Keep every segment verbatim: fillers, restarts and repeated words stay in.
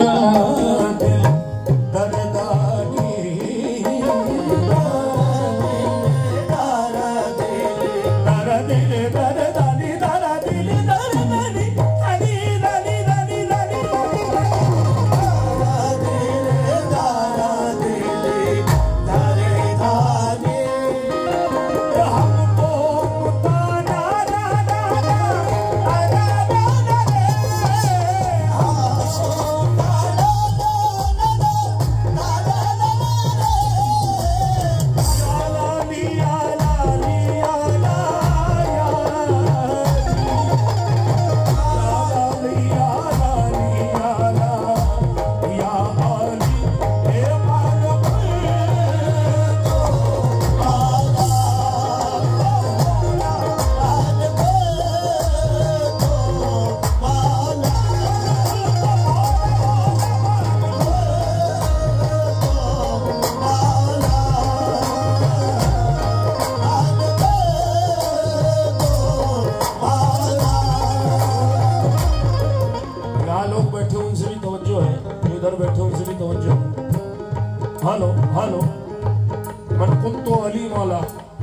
Hello hello मन कुंतो अली मौला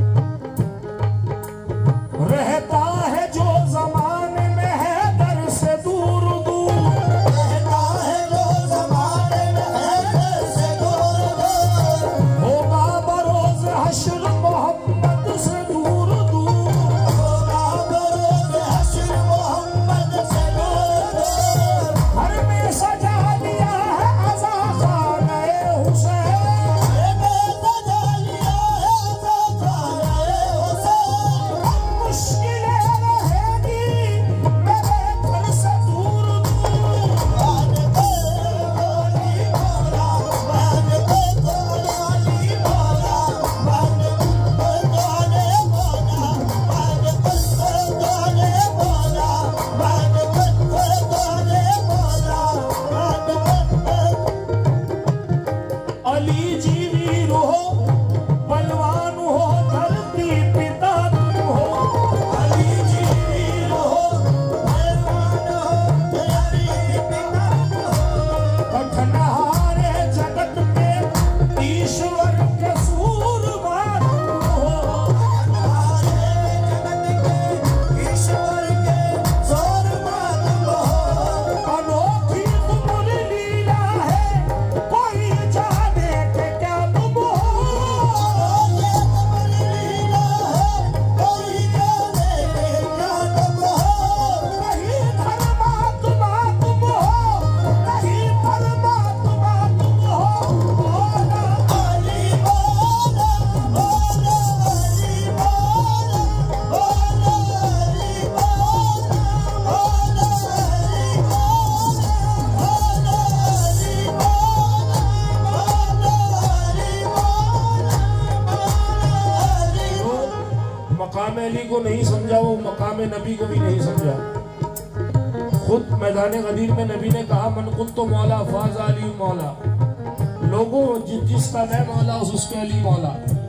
रहता है जो जमाने में है दर से दूर दूर, रहता है जो जमाने में है दर से दूर दूर, होगा बरोज हश्र मोहम्मद से दूर दूर, होगा बरोज हश्र मोहम्मद से दूर दूर, घर में सजा दिया है अज़ा खाने हुसैन, मकाम अली को नहीं समझा वो मकाम नबी को भी नहीं समझा। खुद मैदान गदीर में नबी ने कहा मन कुंतो मौला फाज़ अली मौला, लोगों जिस जिसका मैं मौला उसके अली मौला।